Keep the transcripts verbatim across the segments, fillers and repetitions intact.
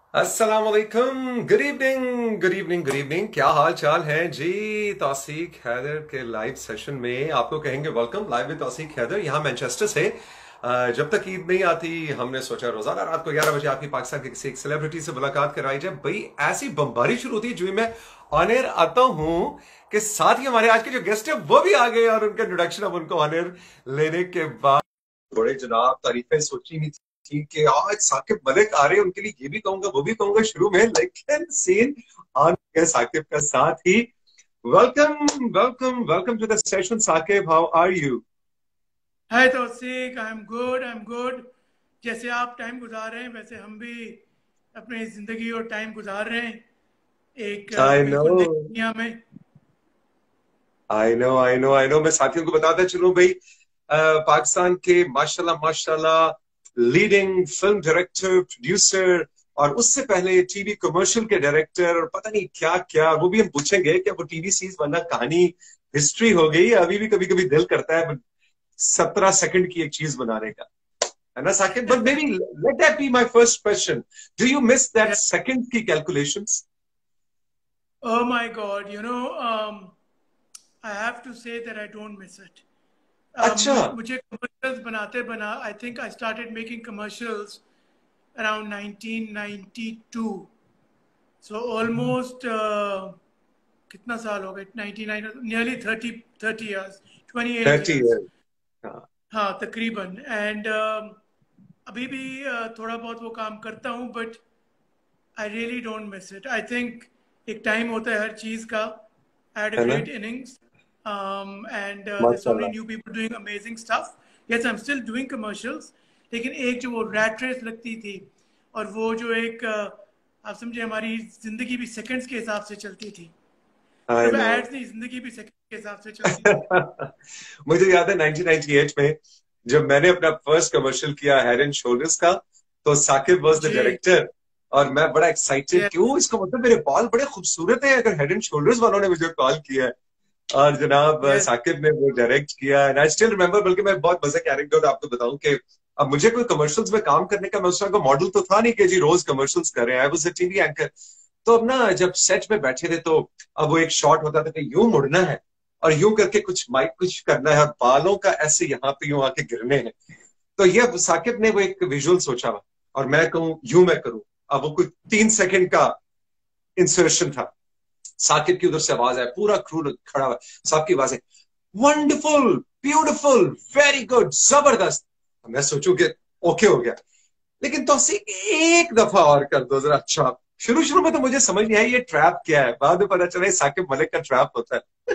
अस्सलाम वालेकुम, good evening, good evening, good evening. क्या हाल चाल है जी? तौसीक हैदर के लाइव सेशन में आपको कहेंगे welcome. Live with Tauseeq Haider यहाँ मैनचेस्टर से। अ, जब तक ईद नहीं आती हमने सोचा रोजाना रात को ग्यारह बजे आपकी पाकिस्तान के किसी एक सेलिब्रिटी से मुलाकात कराई जाए। भाई ऐसी बमबारी शुरू होती है जो मैं ऑन एयर आता हूँ कि साथ ही हमारे आज के जो गेस्ट है वो भी आ गए और उनका इंट्रोडक्शन अब उनको ऑन एयर लेने के बाद बड़े जनाब तारीफें सोची नहीं थी कि आज साकिब मलिक आ रहे हैं, उनके लिए ये भी कहूंगा वो भी कहूंगा शुरू में, लेकिन सीन ऑन गया साकिब का साथ ही। Welcome welcome welcome to the session Saqib, how are you? Hi Tauseeq, I am good, I am good. जैसे आप टाइम गुजार रहे हैं वैसे हम भी अपनी ज़िंदगी और टाइम गुजार रहे हैं एक अ, आई नो बिल्कुल नई दुनिया में। I know I know I know मैं साथियों को बताता चलूं भाई, अ, पाकिस्तान के माशाल्लाह माशाल्लाह लीडिंग फिल्म डायरेक्टर, प्रोड्यूसर और उससे पहले टीवी कमर्शियल के डायरेक्टर और पता नहीं क्या क्या, वो भी हम पूछेंगे कि वो टीवी सीरीज बनना कहानी हिस्ट्री हो गई, अभी भी कभी कभी दिल करता है सत्रह सेकंड की एक चीज बनाने का, है ना Saqib? But maybe let that be my first question, do you miss that second की calculations? Oh my god, you know, I have to say that I don't miss it. अच्छा। मुझे कमर्शियल्स बनाते बना, I think I started making commercials around nineteen ninety two. So almost कितना साल हो गए? Ninety nine, nearly thirty thirty years, twenty eight thirty years. Year. हाँ। हाँ, तकरीबन। एंड अभी भी uh, थोड़ा बहुत वो काम करता हूँ, but I really don't miss it. I think एक टाइम होता है हर चीज़ का। आई हैड अ है ना? Great innings and there so many माशाल्लाह। New people doing amazing stuff. Yes, I am still doing commercials, लेकिन एक जो वो रैट रेस लगती थी और वो जो एक uh, आप समझे, हमारी ज़िंदगी भी सेकंड्स के हिसाब से चलती थी। आई सिर्फ नो। एड्स नहीं, ज़िंदगी भी सेकंड्स के हिसाब से चलती थी। मुझे याद है नाइनटीन नाइंटी एट में जब मैंने अपना फर्स्ट कमर्शियल किया हेड एंड शोल्डर्स का, तो साकिब वाज द जी। डायरेक्टर और मैं बड़ा एक्साइटेड, यस। क्यों इसका मतलब मेरे बाल बड़े खूबसूरत हैं अगर हेड एंड शोल्डर्स वालों ने मुझे कॉल किया है। और जनाब यस। साकिब ने वो डायरेक्ट किया एंड आई स्टिल रिमेंबर। बल्कि मैं बहुत मजे की एनेक्डोट आपको बताऊं कि अब मुझे कोई कमर्शियल्स में काम करने का, मैं उस तरह का मॉडल तो था नहीं कि जी रोज कमर्शियल्स कर रहे हैं। I was a TV anchor. तो अब ना जब सेट में बैठे थे तो अब वो एक शॉट होता था कि यूं मुड़ना है और यूं करके कुछ माइक कुछ करना है और बालों का ऐसे यहाँ पे यूं आके गिरने हैं। तो ये साकिब ने वो एक विजुअल सोचा हुआ और मैं कहूँ यूं मैं करूं। अब वो कुछ तीन सेकंड का इंसर्शन था। साकिब की उधर से आवाज आए, पूरा क्रू खड़ा हुआ, सबकी आवाजें वंडरफुल, ब्यूटीफुल, वेरी गुड, जबरदस्त। मैं सोचूं कि ओके हो गया, लेकिन तो एक दफा और कर दो जरा। अच्छा, शुरू शुरू में तो मुझे समझ नहीं आई ये ट्रैप क्या है, बाद में पता चला ये साकिब मलिक का ट्रैप होता है।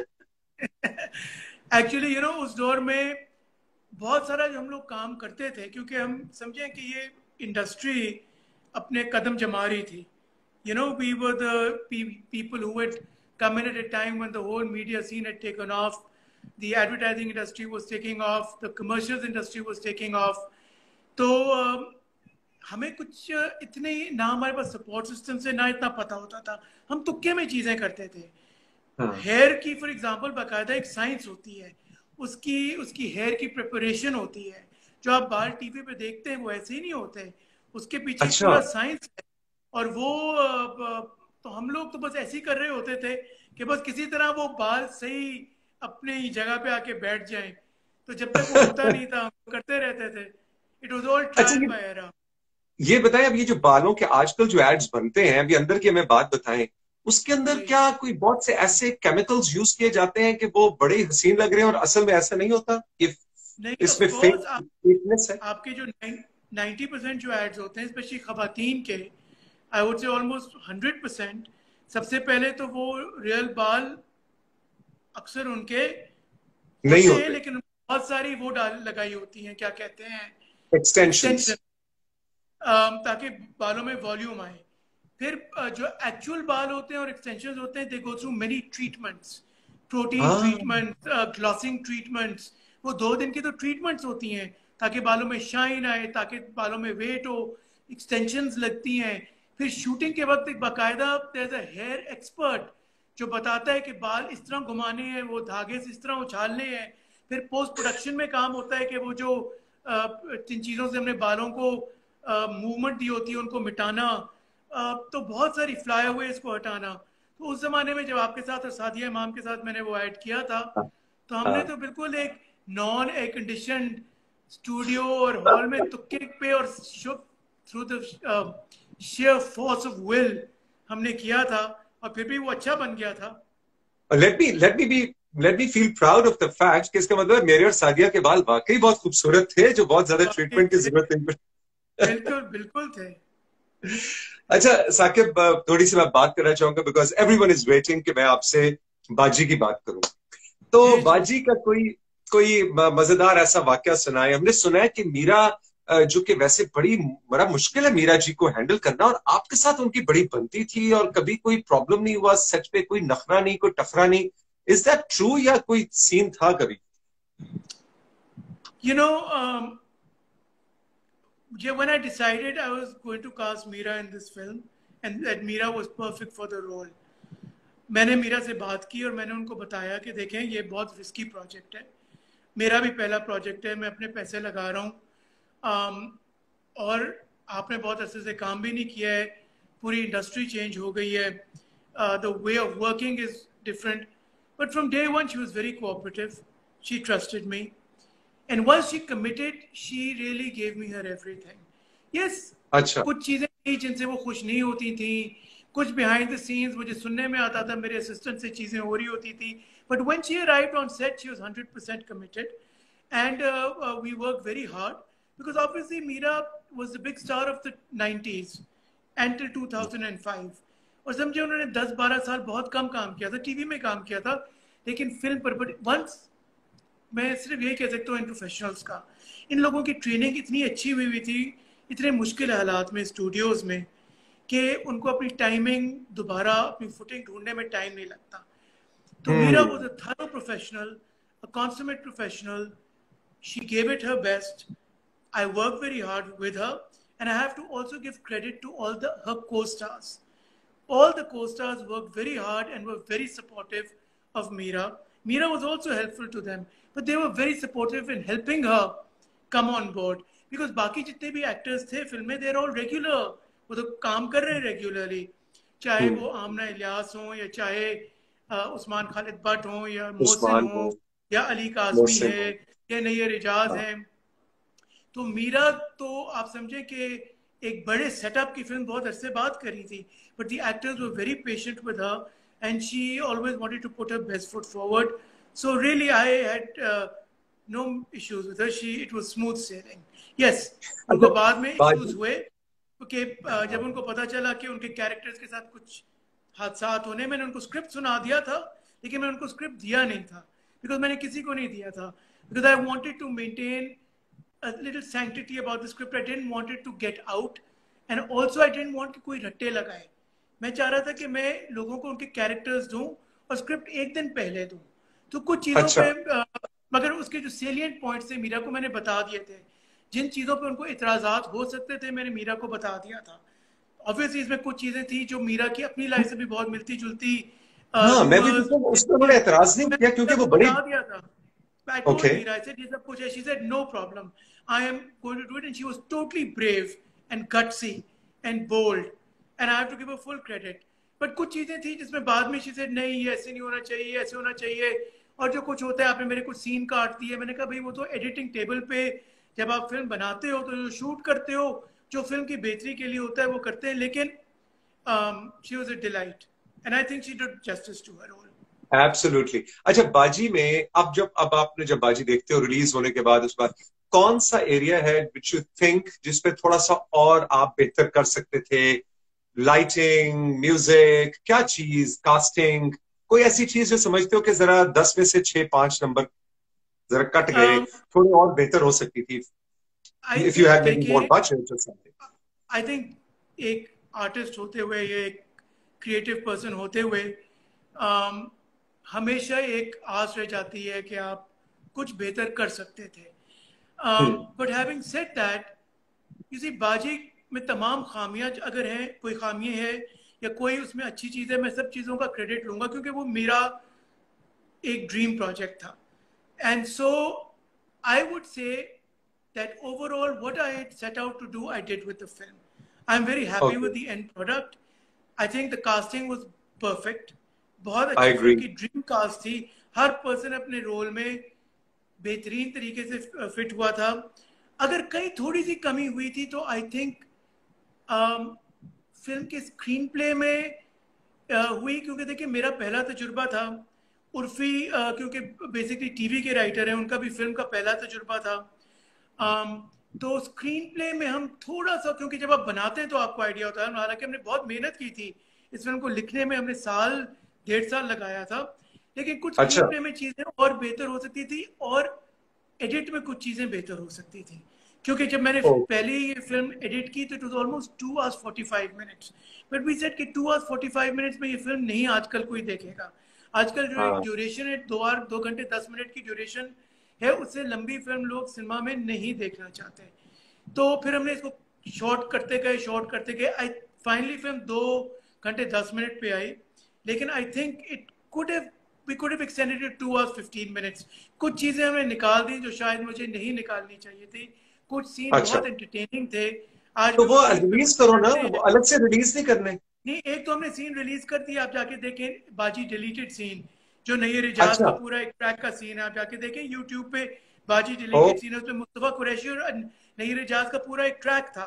एक्चुअली यू नो, उस दौर में बहुत सारा जो हम लोग काम करते थे, क्योंकि हम समझें कि ये इंडस्ट्री अपने कदम जमा रही थी। You know, we were the people who had come in at a time when the whole media scene had taken off, the advertising industry was taking off, the commercials industry was taking off. तो uh, हमें कुछ इतने ना हमारे पास support system से ना इतना पता होता था, हम तुक्के में चीज़ें करते थे। हाँ। हेयर की फॉर एग्जांपल बाकायदा एक साइंस होती है, उसकी उसकी हेयर की प्रिपरेशन होती है। जो आप बाल टीवी पे देखते हैं वो ऐसे ही नहीं होते, उसके पीछे एक अच्छा। पूरा साइंस है। और वो अ, तो हम लोग तो बस ऐसे ही कर रहे होते थे कि बस किसी तरह वो बाल सही अपनी जगह पे आके बैठ जाएं। तो जब तक वो होता नहीं था हम करते रहते थे। इट वाज ऑल अच्छा, ट्रायल ये बाय एरर। ये बताएं, अब ये जो बालों के आजकल जो एड्स बनते हैं, अभी अंदर की हमें बात बताएं, उसके अंदर जी। क्या कोई बहुत से ऐसे केमिकल्स यूज किए जाते हैं कि वो बड़े हसीन लग रहे हैं और असल में ऐसा नहीं होता? ये नहीं, ऑफ इसमें फेक कोर्स आप फेकनेस है? आपके जो नाइन्टी परसेंट जो एड्स होते हैं स्पेशली खवातीन के, I would say almost hundred percent, सबसे पहले तो वो रियल बाल अक्सर उनके नहीं होते हैं, होते। लेकिन बहुत सारी वो डाल लगाई होती हैं, क्या कहते हैं, एक्सटेंशंस। एक्सटेंशन, ताकि बालों में वॉल्यूम आए। फिर uh, जो एक्चुअल बाल होते हैं और एक्सटेंशन होते हैं, they go through many treatments, protein हाँ। Treatment, glossing treatments. वो दो दिन की तो ट्रीटमेंट्स होती हैं ताकि बालों में शाइन आए, ताकि बालों में वेट हो। एक्सटेंशंस लगती हैं। फिर शूटिंग के वक्त एक बाकायदा there is a hair expert जो बताता है कि बाल इस तरह घुमाने हैं, वो धागे से इस तरह उछालने हैं। फिर पोस्ट प्रोडक्शन में काम होता है कि वो जो अ, जिन चीज़ों से हमने बालों को मूवमेंट दी होती है उनको मिटाना, तो बहुत सारी फ्लाई अवेज को हटाना। तो उस जमाने में जब आपके साथ और सादिया इमाम के साथ मैंने वो ऐड किया था, हाँ, तो हमने हाँ। तो बिल्कुल एक नॉन एयर कंडीशनड स्टूडियो और हॉल में तुक्के पे और through the sheer force of will हमने किया था, और फिर भी वो अच्छा बन गया था। Let me let me be let me feel proud of the fact कि इसका मतलब मेरे और सादिया के बाल वाकई बहुत खूबसूरत थे, जो बहुत ज्यादा वाकई ट्रीटमेंट की थे, जरूरत नहीं पड़ी। बिल्कुल बिल्कुल थे। अच्छा साकिब, थोड़ी सी मैं बात करना चाहूंगा बिकॉज एवरीवन इज वेटिंग कि मैं आपसे बाजी की बात करूं। तो जी जी। बाजी का कोई कोई मजेदार ऐसा वाकया सुनाए। हमने सुना है कि मीरा, जो कि वैसे बड़ी बड़ा मुश्किल है मीरा जी को हैंडल करना, और आपके साथ उनकी बड़ी बनती थी और कभी कोई प्रॉब्लम नहीं हुआ, सच पे कोई नखरा नहीं, कोई टकरा नहीं। इज दैट ट्रू या कोई सीन था कभी? You know, when I decided I was going to cast Meera in this film and that Meera was perfect for the role, मैंने मीरा से बात की और मैंने उनको बताया कि देखें ये बहुत रिस्की प्रोजेक्ट है, मेरा भी पहला प्रोजेक्ट है, मैं अपने पैसे लगा रहा हूँ, और आपने बहुत अच्छे से काम भी नहीं किया है, पूरी इंडस्ट्री चेंज हो गई है, the way of working is different, but from day one she was very cooperative, she trusted me, and once she committed she really gave me her everything. Yes, अच्छा। कुछ चीजें थी जिनसे वो खुश नहीं होती थी, कुछ behind the scenes मुझे सुनने में आता था, मेरे असिस्टेंट से चीजें हो रही होती थी, but when she arrived on set she was one hundred percent committed, and uh, uh, we worked very hard because obviously Meera was the big star of the nineties until two thousand five, और समझे उन्होंने दस बारह साल बहुत कम काम किया था, टीवी में काम किया था, लेकिन फिल्म पर, बट वंस, मैं सिर्फ यही कह सकता हूँ इन प्रोफेशनल्स का, इन लोगों की ट्रेनिंग इतनी अच्छी हुई हुई थी इतने मुश्किल हालात में स्टूडियोज में, कि उनको अपनी टाइमिंग दोबारा अपनी फुटिंग ढूंढने में टाइम नहीं लगता। तो Meera was a thorough professional, a consummate professional, she gave it her best, I worked very hard with her, and I have to also give credit to all the her co-stars. All the co-stars worked very hard and were very supportive of Meera. Meera was also helpful to them, but they were very supportive in helping her come on board. Because बाकी जितने भी actors थे film में, they're all regular. वो तो काम कर रहे हैं regularly. चाहे वो आमना इलियास हो, या चाहे उस्मान खालिद भट्ट हो, या मोहसिन उस्मान हो, हो, या अली काज़मी मोहसिन है, हो। या नैयर इजाज हाँ। है। तो मीरा तो आप समझे कि एक बड़े सेटअप की फिल्म बहुत अरसे बाद करी थी, but the actors were very patient with her and she always wanted to put her best foot forward, so really I had no issues with her, she it was smooth sailing. Yes, उनको अच्छा बाद में issues बाजी। हुए क्योंकि uh, जब उनको पता चला कि उनके कैरेक्टर्स के साथ कुछ हादसात होने, मैंने उनको स्क्रिप्ट सुना दिया था, लेकिन मैंने उनको स्क्रिप्ट दिया नहीं था, बिकॉज मैंने किसी को नहीं दिया था, because I wanted to maintain a little sanctity about the script. I didn't want it to get out, and also I didn't want कि कोई रट्टे लगाए। मैं चाह रहा था कि मैं लोगों को उनके कैरेक्टर्स दूं और स्क्रिप्ट एक दिन पहले दूं। तो कुछ चीज़ों अच्छा। पे आ, मगर उसके जो सेलियंट पॉइंट्स थे मीरा को मैंने बता दिए थे, जिन चीज़ों पे उनको इतराज़ात हो सकते थे मैंने मीरा को बता दिया था। ऑब्वियसली इसमें कुछ चीज़ें थी जो मीरा की अपनी लाइफ से भी बहुत मिलती जुलती, हाँ, मैं भी रूमर्स, तो उसमें उन्होंने एतराज नहीं तो किया मैंने क्योंकि मीरा वो को बड़ी। बता दिया था। I told okay. Meera, I said, ये सब कुछ है. She said, no problem. I am going to do it. And she was totally brave and gutsy and bold. And I have to give her full credit. But कुछ चीजें थी जिसमें बाद में she said, नहीं, ये ऐसे नहीं होना चाहिए, ऐसे होना चाहिए. और जो कुछ होता है, आपने मेरे कुछ सीन काट दिए. मैंने कहा, भाई वो तो एडिटिंग टेबल पे जब आप फिल्म बनाते हो तो जो शूट करते हो, जो फिल्म की बेहतरी के लिए होता है वो करते हैं. लेकिन um, she was a delight. And I think she did justice to her role. Absolutely. अच्छा बाजी में अब जब अब आपने जब बाजी देखते हो रिलीज होने के बाद, उस बाद कौन सा एरिया है विच यू थिंक जिसपे थोड़ा सा और आप बेहतर कर सकते थे? लाइटिंग, म्यूजिक, क्या चीज, कास्टिंग, कोई ऐसी चीज जो समझते हो कि जरा दस में से छह पांच नंबर जरा कट गए, Um, थोड़ी और बेहतर हो सकती थी? I if you think had many more देखिए, बजट और समथिंग। आई थिंक एक आर्टिस्ट होते हुए, ये एक क्रिएटिव पर्सन होते हुए, um, हमेशा एक आस रह जाती है कि आप कुछ बेहतर कर सकते थे। बट हैविंग सेड दैट, किसी बाजी में तमाम खामियां अगर हैं, कोई खामियां है या कोई उसमें अच्छी चीज़ है, मैं सब चीज़ों का क्रेडिट लूंगा क्योंकि वो मेरा एक ड्रीम प्रोजेक्ट था। And so I would say that overall what I had set out to do I did with the film. I am very happy okay, with the end product. I think the casting was perfect. बहुत I अच्छी film agree. की dream cast थी. हर person अपने role में बेहतरीन तरीके से फिट हुआ था. अगर कहीं थोड़ी सी कमी हुई थी तो आई थिंक फिल्म के स्क्रीन प्ले में uh, हुई, क्योंकि देखिए मेरा पहला तजुर्बा था. उर्फी uh, क्योंकि बेसिकली टीवी के राइटर हैं, उनका भी फिल्म का पहला तजुर्बा था. um, तो स्क्रीन प्ले में हम थोड़ा सा, क्योंकि जब आप बनाते हैं तो आपको आइडिया होता है, हालांकि हमने बहुत मेहनत की थी इस फिल्म को लिखने में, हमने साल डेढ़ साल लगाया था, लेकिन कुछ स्क्रीन अच्छा. प्ले में चीज़ें और बेहतर हो सकती थी और एडिट में कुछ चीज़ें बेहतर हो सकती थी. क्योंकि जब मैंने ओ, पहले ये फिल्म एडिट की तो it was almost two hours forty five minutes. But we said कि two hours forty five minutes में ये फिल्म नहीं आजकल कोई देखेगा. आजकल जो एक हाँ. ड्यूरेशन है, दो आवर दो घंटे दस मिनट की ड्यूरेशन है, उससे लंबी फिल्म लोग सिनेमा में नहीं देखना चाहते. तो फिर हमने इसको शॉर्ट करते गए शॉर्ट करते गए आई फाइनली फिल्म दो घंटे दस मिनट पे आई. लेकिन I think it could have we could have extended it to hours fifteen minutes. कुछ चीज़ें हमने निकाल दी जो शायद मुझे नहीं निकालनी चाहिए थी. कुछ सीन अच्छा, बहुत एंटरटेनिंग थे. आज तो भी वो उस सीन पे रिलीज मुझे करो ना, हंसते वो हैं. अलग से रिलीज नहीं करने. नहीं, एक तो हमने सीन रिलीज कर दिया, आप जाके देखें, बाजी डिलीटेड सीन, जो नैयर इजाज अच्छा. का पूरा एक ट्रैक का सीन है, आप जाके देखें यूट्यूब पे. बाजी ओ, डिलीटेड सीन है, उसमें मुस्तफा कुरैशी और नैयर इजाज का पूरा एक ट्रैक था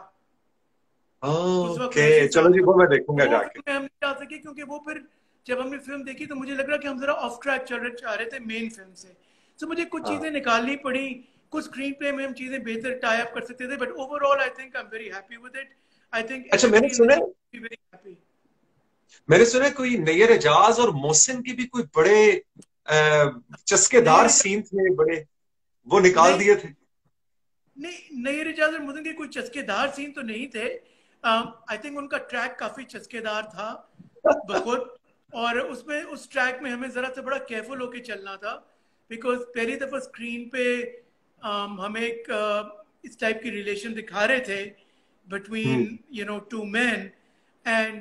मुस्तफा ओके, कुरैशी चलो साहब जी, का. वो मैं देखूंगा वो जाके. फिल्म में हम नहीं डाल सके, क्योंकि वो फिर जब हमने फिल्म देखी तो मुझे लग रहा कि हम जरा ऑफ ट्रैक चल रहे जा रहे थे मेन फिल्म से. तो मुझे कुछ हाँ. चीजें निकालनी पड़ी. कुछ स्क्रीन प्ले में हम चीजें बेहतर टाई अप कर सकते थे, but overall I think I am very happy with it. I think अच्छा, मैंने एवरीबॉडी इन द सुना टीम है बी वेरी हैप्पी. मैंने सुना है कोई नैयर एजाज और मोहसिन की भी कोई बड़े अ, चस्केदार नैयर सीन थे बड़े, वो निकाल नहीं दिए थे. नहीं, नैयर इजाज और मुदन के कोई चस्केदार सीन तो नहीं थे. आई थिंक उनका ट्रैक काफी चस्केदार था बखुद. और उसमें उस ट्रैक में हमें जरा से बड़ा केयरफुल होके चलना था, बिकॉज पहली दफा स्क्रीन पे um, हमें एक uh, इस टाइप की रिलेशन दिखा रहे थे hmm. Between you know two man. And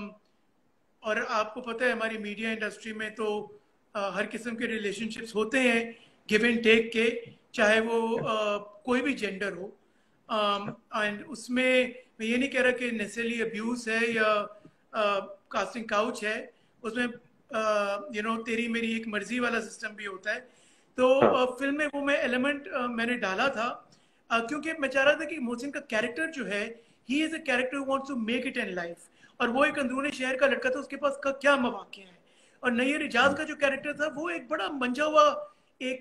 और आपको पता है हमारी मीडिया इंडस्ट्री में तो uh, हर किस्म के रिलेशनशिप्स होते हैं गिव एंड टेक के, चाहे वो uh, कोई भी जेंडर हो. एंड um, उसमें मैं ये नहीं कह रहा कि नेसेसरली अब्यूज है या कास्टिंग uh, काउच है. उसमें यू नो तेरी मेरी एक मर्जी वाला सिस्टम भी होता है. तो हाँ. uh, फिल्म में वो मैं एलिमेंट uh, मैंने डाला था, uh, क्योंकि मैं चाह रहा था कि मोहसिन का कैरेक्टर जो है, he is a character wants to make it in life. और वो एक अंदरूनी शहर का लड़का था, उसके पास का क्या मौके हैं. और नैयर इजाज का जो कैरेक्टर था वो एक बड़ा मंझा हुआ एक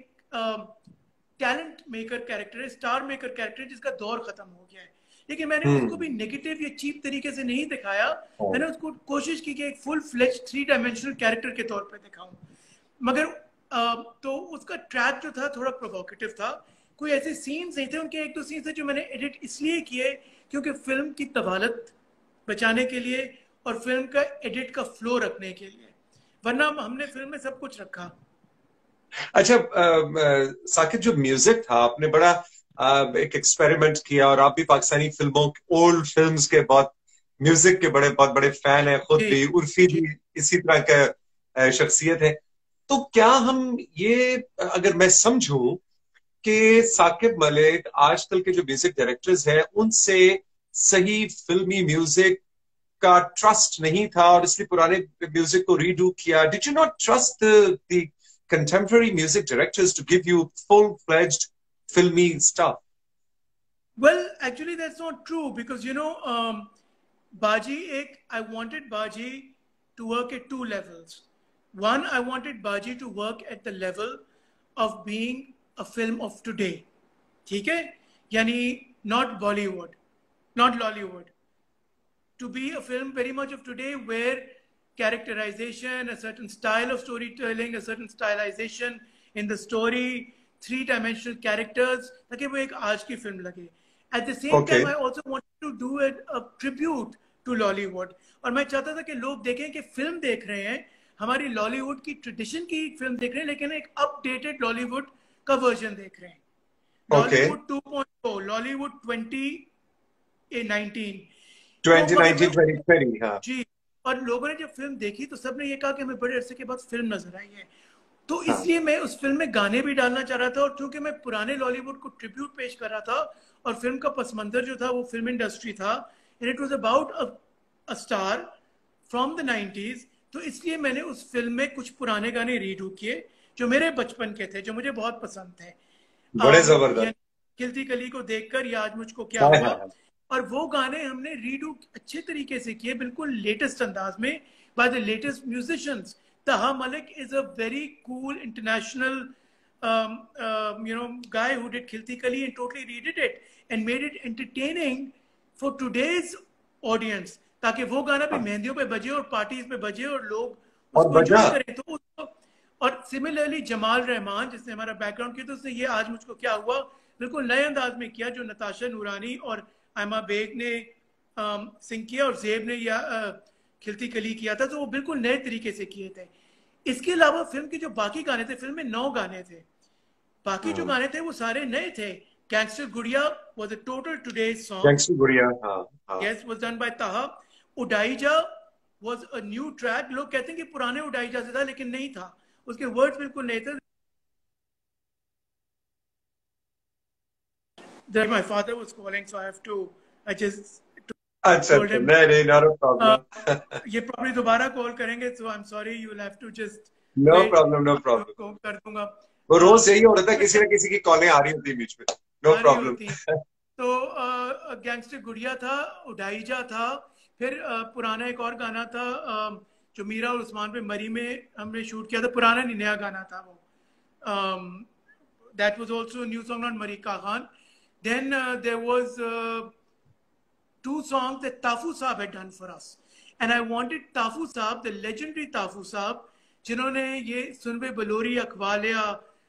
टैलेंट मेकर कैरेक्टर है, स्टार मेकर कैरेक्टर है, जिसका दौर खत्म हो गया है. लेकिन मैंने उसको भी हम्म. नेगेटिव या चीप तरीके से नहीं दिखाया. हाँ. मैंने उसको कोशिश की कि एक full fledge three dimensional character के तौर पे दिखाऊं. मगर अ, तो उसका ट्रैक जो था थोड़ा प्रोवोकेटिव था. कोई ऐसे सीन्स नहीं थे. उनके एक दो सीन्स थे जो मैंने एडिट इसलिए किए क्योंकि फिल्म की तवालत बचाने के लिए और फिल्म का एडिट का फ्लो रखने के लिए, वरना हमने फिल्म में सब कुछ रखा. अच्छा, अ, अ, साकिब, जो म्यूजिक था आपने बड़ा अ, एक एक्सपेरिमेंट किया, और आप भी पाकिस्तानी फिल्मों, ओल्ड फिल्म्स के बहुत म्यूजिक के बड़े बहुत बड़े फैन हैं, खुद जी भी. उर्फी जी. भी इसी तरह का अ, शख्सियत है. तो क्या हम ये, अगर मैं समझूं कि साकिब मलिक आजकल के जो म्यूजिक डायरेक्टर्स हैं उनसे सही फिल्मी म्यूजिक का ट्रस्ट नहीं था और इसलिए पुराने म्यूजिक को रीडू किया. Did you not trust the contemporary music directors to give you full-fledged filmy stuff? Well, actually that's not true, because you know um, Baji ek, I wanted Baji to work at two levels. One, I wanted Baji to work at the level of being a film of today. ठीक है, यानी not Bollywood, not Lollywood. To be a film very much of today, where characterization, a certain style of storytelling, a certain stylization in the story, three-dimensional characters, ताकि वो एक आज की film लगे. At the same Okay. time, I also wanted to do a, a tribute to Lollywood. और मैं चाहता था कि लोग देखें कि फिल्म देख रहे हैं, हमारी लॉलीवुड की ट्रेडिशन की फिल्म देख रहे हैं, लेकिन एक अपडेटेड लॉलीवुड का वर्जन देख रहे हैं. Okay. Lollywood two point O, Lollywood twenty nineteen. तो twenty मगर nineteen मैं twenty twenty, हाँ. जी, और लोगों ने जब फिल्म देखी तो सबने ये कहा कि हमें बड़े अरसे के बाद फिल्म नजर आई है. तो हाँ. इसलिए मैं उस फिल्म में गाने भी डालना चाह रहा था, और क्योंकि मैं पुराने लॉलीवुड को ट्रिब्यूट पेश कर रहा था और फिल्म का पस मंजर जो था वो फिल्म इंडस्ट्री था, and it was about a star from the nineties. तो इसलिए मैंने उस फिल्म में कुछ पुराने गाने रीडू किए जो मेरे बचपन के थे, जो मुझे बहुत पसंद थे। बड़े um, जबरदस्त। खिलती कली को देखकर या आज मुझको क्या हाँ हुआ। हाँ हाँ। और वो गाने हमने रीडू अच्छे तरीके से किए, बिल्कुल लेटेस्ट अंदाज में, by the latest musicians. Taha Malik is a very cool international um, um, you know guy who did Khilti Kali and totally redid it and made it entertaining for today's audience, ताकि वो गाना भी मेहंदियों पे बजे और parties पे बजे और लोग और उसको बजा। एंजॉय करें। तो उसको, और सिमिलरली जमाल रहमान जिसने हमारा बैकग्राउंड किया, तो उसने ये आज मुझको क्या हुआ बिल्कुल नए अंदाज में किया, जो नताशा नूरानी और आयमा बेग ने सिंग किया और जेब ने या खिलती कली किया था। तो वो बिल्कुल नए तरीके से किए थे। इसके अलावा फिल्म के जो बाकी गाने थे, फिल्म में नौ गाने थे, बाकी जो गाने थे वो सारे नए थे। Gangster Gudiya was a total today's song. Gangster Gudiya, हाँ हाँ। Yes, was done by Taha. उडाईजा वाज अ न्यू ट्रैक। लोग कहते हैं कि पुराने उडाईजा से था, लेकिन नहीं था, उसके वर्ड्स बिल्कुल नए थे। There my father was calling, so I have to I just अच्छा told अच्छा, him नहीं नहीं, नॉट अ uh, प्रॉब्लम। ये प्रॉब्लम दोबारा कॉल करेंगे, so I'm sorry, you will have to just no wait। Problem, no problem. को कर दूंगा। वो uh, रोज यही हो रहा था, किसी ना किसी की कॉलें आ रही होती है बीच में। नो आ रही प्रॉब्लम। होती हैं। तो गैंगस्टर गुड़िया था, उडाईजा था, फिर uh, पुराना एक और गाना था uh, जो मीरा और उस्मान पे मरी में हमने शूट किया था, पुराना नहीं नया गाना था वो। um, that was also a new song on Marika Khan. Then uh, there was uh, two songs that Tafu Saab had done for us, and I wanted Tafu Saab, the legendary Tafu Saab, जिन्होंने ये सुनबे बलोरी अखवालिया,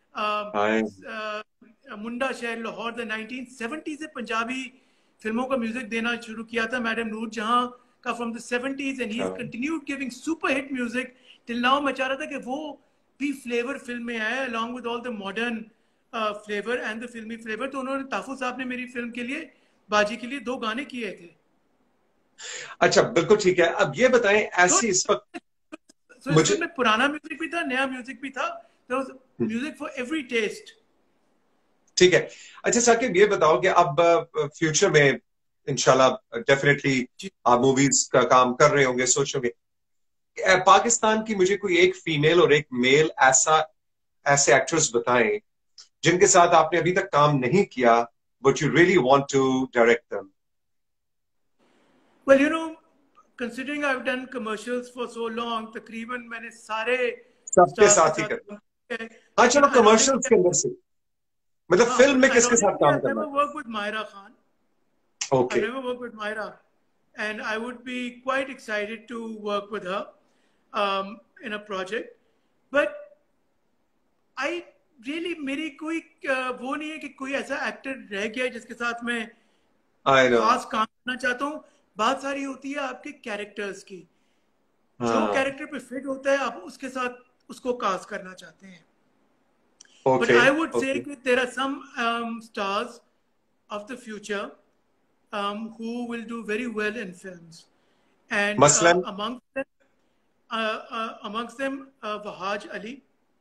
मुंडा शहर Lahore, the nineteen seventy से पंजाबी फिल्मों का music देना शुरू किया था। मैडम नूर जहां का from the seventies, and he has continued giving super hit music till now. मैं चाह रहा था कि वो भी फ्लेवर फिल्म में आया along with all the modern flavour and the filmi flavour. तो उन्होंने, ताफू साहब ने मेरी फिल्म के लिए, बाजी के लिए, दो गाने किए थे। अच्छा, बिल्कुल ठीक है। अब ये बताएं, ऐसी इस वक्त so मुझे इसमें पुराना म्यूजिक भी था, नया म्यूजिक भी था, there was music for every taste। ठीक है। अच्छा साकिब, ये बताओ कि अब फ्यूचर में इंशाल्लाह डेफिनेटली आप मूवीज का काम कर रहे होंगे, सोचोगे पाकिस्तान की मुझे कोई एक फीमेल और एक मेल ऐसा ऐसे एक्ट्रेस बताएं जिनके साथ आपने अभी तक काम नहीं किया, but you really want to direct them. Well, you know, considering I've done commercials for so long, तकरीबन मैंने सारे सबके साथ ही करना। हाँ चलो, कमर्शियल्स के अंदर से, मतलब फिल्म में किसके साथ काम करना? I've never worked with Myra Khan. Okay. I've never worked with Myra, and I would be quite excited to work with her um, in a project. But I really, मेरी कोई वो नहीं है कि कोई ऐसा एक्टर रह गया जिसके साथ मैं खास काम करना चाहता हूँ। बात सारी होती है आपके कैरेक्टर्स की। हाँ। जो कैरेक्टर पे फिट होता है, आप उसके साथ उसको कास्ट करना चाहते हैं। Okay, but I would okay. say that there are some um, stars of the future um, who will do very well in films, and uh, amongst them, uh, uh, amongst them, uh, Wahaj Ali,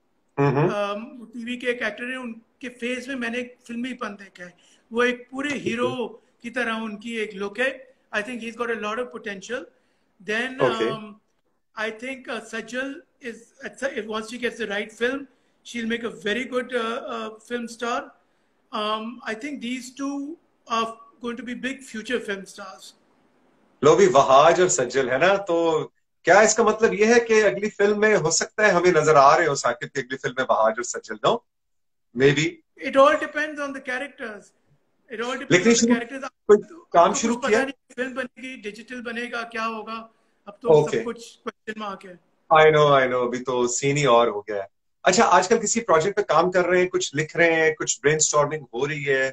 TV के एक actor हैं, उनके face में मैंने एक फिल्मी पन देखा है। वो एक पूरे हीरो की तरह उनकी एक लुक है। I think he's got a lot of potential. Then okay. um, I think uh, Sajjal is, if once she gets the right film, she'll make a very good uh, uh, film star. Um, I think these two are going to be big future film stars. लो भी वहाज और सज्जल है ना, तो क्या इसका मतलब ये है कि अगली फिल्म में हो सकता है हमें नजर आ रहे हो साकिब की अगली फिल्म में वहाज और Sajal? No, maybe it all depends on the characters. It all depends on the characters. कोई काम शुरू किया? फिल्म बनेगी, डिजिटल बनेगा, क्या होगा, अब तो okay. सब कुछ क्वेश्चन मार्क है। आई नो आई नो, अभी तो सीन ही और हो गया है। अच्छा, आजकल किसी प्रोजेक्ट पे काम कर रहे हैं, कुछ लिख रहे हैं, कुछ ब्रेनस्टॉर्मिंग हो रही है?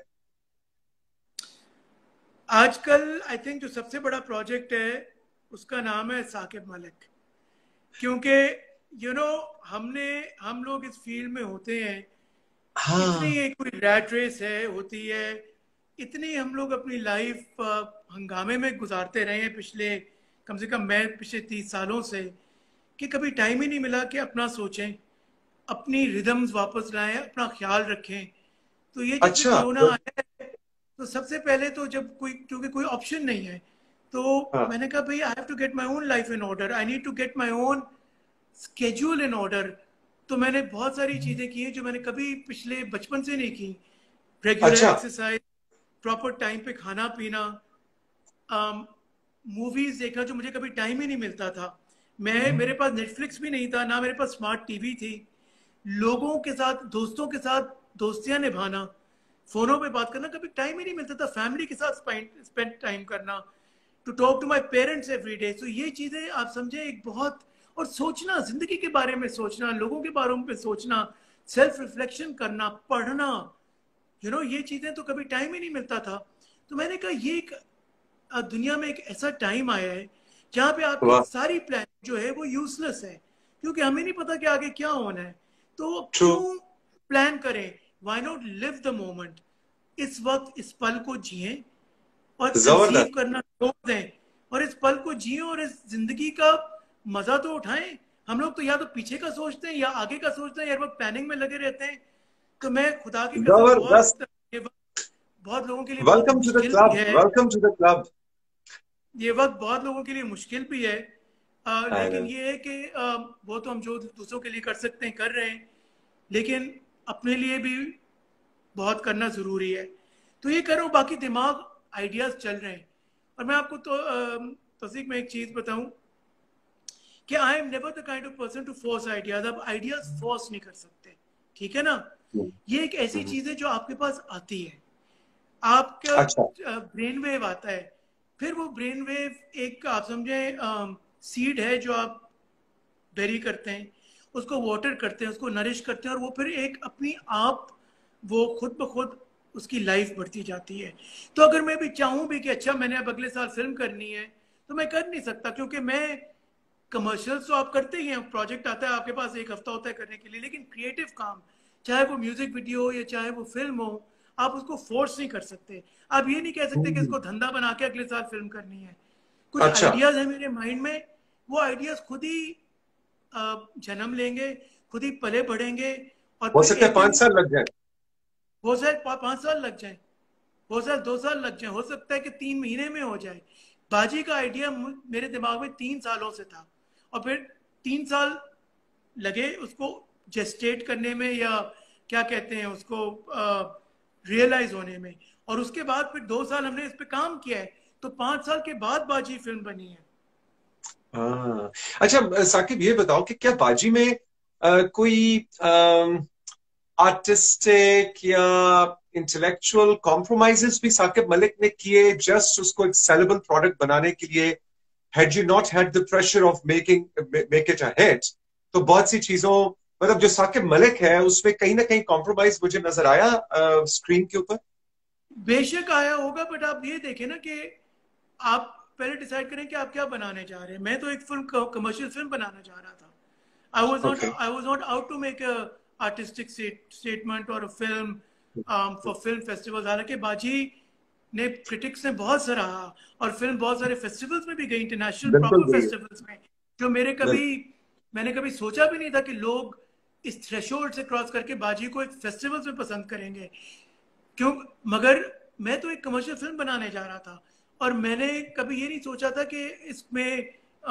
आजकल आई थिंक जो सबसे बड़ा प्रोजेक्ट है उसका नाम है साकिब मलिक। क्योंकि यू नो हमने हम लोग इस फील्ड में होते हैं, हाँ। इतनी एक कोई रैट रेस है होती है, इतनी हम लोग अपनी लाइफ हंगामे में गुजारते रहे हैं पिछले, कम से कम मैं पिछले तीस सालों से, कि कभी टाइम ही नहीं मिला कि अपना सोचें, अपनी रिदम्स वापस लाएं, अपना ख्याल रखें। तो ये जब अच्छा, कोरोना तो... आया है, तो सबसे पहले तो जब कोई, क्योंकि कोई ऑप्शन नहीं है, तो हाँ, मैंने कहा भाई I have to get my own life in order, I need to get my own schedule in order. तो मैंने बहुत सारी चीजें की हैं जो मैंने कभी पिछले बचपन से नहीं की। रेगुलर अच्छा, एक्सरसाइज, प्रॉपर टाइम पे खाना पीना, मूवीज देखना जो मुझे कभी टाइम ही नहीं मिलता था। मैं मेरे पास नेटफ्लिक्स भी नहीं था, ना मेरे पास स्मार्ट टीवी थी। लोगों के साथ, दोस्तों के साथ दोस्तियां निभाना, फोनों पे बात करना, कभी टाइम ही नहीं मिलता था। फैमिली के साथ स्पेंड टाइम करना, to talk to my parents every day. तो ये चीजें आप समझे एक बहुत, और सोचना, जिंदगी के बारे में सोचना, लोगों के बारे में सोचना, सेल्फ रिफ्लेक्शन करना, पढ़ना, यू नो ये चीजें तो कभी टाइम ही नहीं मिलता था। तो मैंने कहा ये एक अ, दुनिया में एक ऐसा टाइम आया है जहाँ पे आपकी वाह, सारी प्लान जो है वो यूजलेस है, क्योंकि हमें नहीं पता कि आगे क्या होना है। तो ट्रू, क्यों प्लान करें? Why not live the moment? इस वक्त इस पल को जिए और कंसीव जबरदस्त। करना छोड़ दें, और इस पल को जिए और इस जिंदगी का मजा तो उठाएं। हम लोग तो या तो पीछे का सोचते हैं या आगे का सोचते हैं, या वक्त प्लानिंग में लगे रहते हैं। तो मैं खुदा की कसम जबरदस्त। बहुत, ये वक्त बहुत लोगों के लिए बहुत वेलकम टू द मुश्किल भी क्लब, है। Welcome to the club. ये वक्त बहुत लोगों के लिए मुश्किल भी है। आ, लेकिन अरे, ये है कि आ, वो तो हम जो दूसरों के लिए कर सकते हैं कर रहे हैं, लेकिन अपने लिए भी बहुत करना जरूरी है। तो ये करो, बाकी दिमाग आइडियाज चल रहे हैं। और मैं आपको तो तौसीक में एक चीज बताऊं कि I am never the kind of person to force ideas. अब आइडियाज फोर्स नहीं कर सकते, ठीक है ना? ये एक ऐसी चीज है जो आपके पास आती है। आपका अच्छा, ब्रेन वेव आता है, फिर वो ब्रेन वेव एक आप समझे सीड है जो आप बेरी करते हैं, उसको वाटर करते हैं, उसको नरिश करते हैं, और वो फिर एक अपनी आप वो खुद ब खुद उसकी लाइफ बढ़ती जाती है। तो अगर मैं भी चाहूँ भी कि अच्छा मैंने अब अगले साल फिल्म करनी है, तो मैं कर नहीं सकता, क्योंकि मैं कमर्शियल्स तो आप करते ही हैं, प्रोजेक्ट आता है आपके पास, एक हफ्ता होता है करने के लिए, लेकिन क्रिएटिव काम, चाहे वो म्यूजिक वीडियो हो या चाहे वो फिल्म हो, आप उसको फोर्स नहीं कर सकते। आप ये नहीं कह सकते कि इसको धंधा बना के अगले साल फिल्म करनी है। कुछ अच्छा। आइडियाज है मेरे माइंड में, वो आइडियाज खुद ही अ, जन्म लेंगे, खुद ही पले बढ़ेंगे, और हो फिर सकता है एक पांच दिन साल लग जाए। हो सकता है पाँच साल लग जाए, हो सकता है दो साल लग जाए, हो सकता है कि तीन महीने में हो जाए। बाजी का आइडिया मेरे दिमाग में तीन सालों से था, और फिर तीन साल लगे उसको जेस्टेट करने में, या क्या कहते हैं उसको, रियलाइज होने में। और उसके बाद फिर दो साल हमने इस पे काम किया है, तो पांच साल के बाद बाजी फिल्म बनी है। हाँ, अच्छा साकिब ये बताओ कि क्या बाजी में अ, कोई आर्टिस्टिक या इंटेलेक्चुअल कॉम्प्रोमाइजेस भी साकिब मलिक ने किए जस्ट उसको एक सेलेबल प्रोडक्ट बनाने के लिए? Had you not had the pressure of making make it a hit, तो बहुत सी चीजों, मतलब जो साकिब मलिक है उसमें कहीं ना कहीं कॉम्प्रोमाइज मुझे नजर आया स्क्रीन के ऊपर। बेशक आया होगा, बट आप ये देखें ना कि आप पहले डिसाइड करें कि आप क्या बनाने जा रहे हैं। मैं तो एक फिल्म, कमर्शियल फिल्म बनाना चाह रहा था। I was not okay. I was not out to make a artistic statement और a film for film festival. हालांकि बाजी ने, क्रिटिक्स ने बहुत सराहा, और फिल्म बहुत सारे फेस्टिवल्स में भी गई, इंटरनेशनल बिल्कुल प्रॉपर भी। फेस्टिवल्स में, जो मेरे कभी, बिल्कुल। मैंने कभी सोचा भी नहीं था कि लोग इस थ्रेशोल्ड से क्रॉस करके बाजी को एक फेस्टिवल्स में पसंद करेंगे। क्यों? मगर मैं तो एक कमर्शियल फिल्म बनाने जा रहा था, और मैंने कभी ये नहीं सोचा था कि इसमें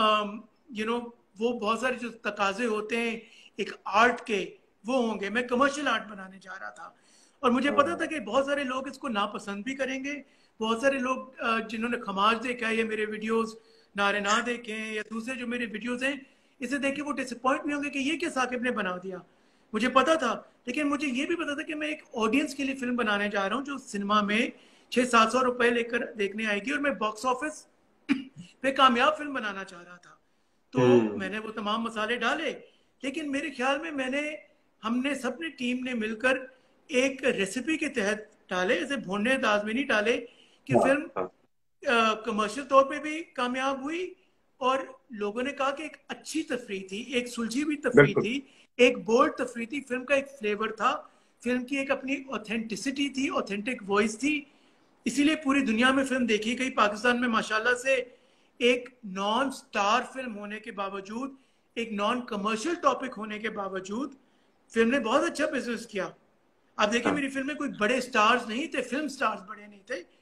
यू नो वो बहुत सारे जो तकाजे होते हैं एक आर्ट के, वो होंगे। मैं कमर्शियल आर्ट बनाने जा रहा था, और मुझे पता था कि बहुत सारे लोग इसको नापसंद भी करेंगे। बहुत सारे लोग अ, जिन्होंने खमाज देखा है, या मेरे वीडियोस नारे ना देखे हैं, या दूसरे जो मेरे वीडियोस हैं, इसे देख के वो डिसअपॉइंट नहीं होंगे कि ये क्या साकिब ने बना दिया। मुझे पता था, लेकिन मुझे ये भी पता था कि मैं एक ऑडियंस के लिए फिल्म बनाने जा रहा हूँ जो सिनेमा में छह सात सौ रुपए लेकर देखने आएगी, और मैं बॉक्स ऑफिस पे कामयाब फिल्म बनाना चाह रहा था। तो हम्म। मैंने वो तमाम मसाले डाले, लेकिन मेरे ख्याल में मैंने, हमने सबने टीम ने मिलकर एक रेसिपी के तहत डाले, ऐसे भोंडे दाज में नहीं डाले, कि हाँ, फिल्म हाँ, कमर्शियल तौर पे भी कामयाब हुई, और लोगों ने कहा कि एक अच्छी तफरी थी, एक सुलझी हुई तफरी बिल्कुल। थी, एक बोल्ड तफरी थी, फिल्म का एक फ्लेवर था, फिल्म की एक अपनी ऑथेंटिसिटी थी, ऑथेंटिक वॉइस थी। इसीलिए पूरी दुनिया में फिल्म देखी गई। पाकिस्तान में माशाल्लाह से एक नॉन स्टार फिल्म होने के बावजूद, एक नॉन कमर्शियल टॉपिक होने के बावजूद, फिल्म ने बहुत अच्छा बिजनेस किया। आप देखिए हाँ, मेरी फिल्म में कोई बड़े स्टार्स नहीं थे, फिल्म स्टार्स बड़े नहीं थे,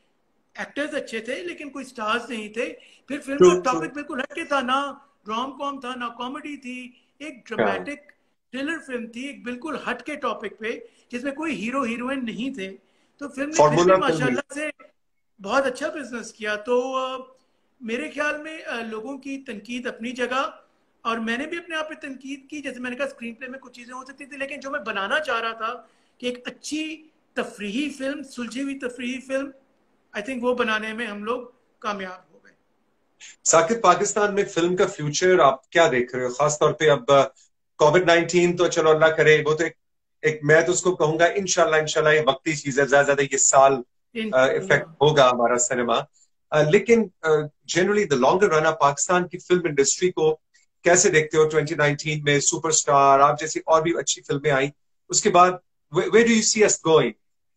एक्टर्स अच्छे थे लेकिन कोई स्टार्स नहीं थे। फिर फिल्म ट्रू का ट्रू। टॉपिक बिल्कुल हटके था, ना रोम कॉम था ना कॉमेडी थी, एक ड्रामेटिक थ्रिलर फिल्म थी, एक बिल्कुल हटके टॉपिक पे जिसमें कोई हीरो हीरोइन नहीं थे। तो फिल्म ने फिर भी फॉर्मूला फिल्म ही। माशाल्लाह से बहुत अच्छा बिजनेस किया। तो अ, मेरे ख्याल में अ, लोगों की तनकीद अपनी जगह, और मैंने भी अपने आप पे तनकीद की, जैसे मैंने कहा स्क्रीन प्ले में कुछ चीज़ें हो सकती थी, लेकिन जो मैं बनाना चाह रहा था कि एक अच्छी तफरीही फिल्म, सुलझी हुई तफरीही फिल्म, आई थिंक वो बनाने में हम लोग कामयाब हो गए। साकिब, पाकिस्तान में फिल्म का फ्यूचर आप क्या देख रहे हो, खासतौर पे अब कोविड नाइनटीन तो चलो अल्लाह करे, वो तो एक, एक मैं तो उसको कहूंगा इंशाल्लाह इंशाल्लाह ये वक्ती चीज है, ज्यादा ज्यादा ये साल इफेक्ट इंशाल्लाह। होगा हमारा सिनेमा। अ, लेकिन जनरली द लॉन्गर रन आप पाकिस्तान की फिल्म इंडस्ट्री को कैसे देखते हो? ट्वेंटी नाइनटीन में सुपरस्टार आप जैसी और भी अच्छी फिल्में आई, उसके बाद where do you see us going?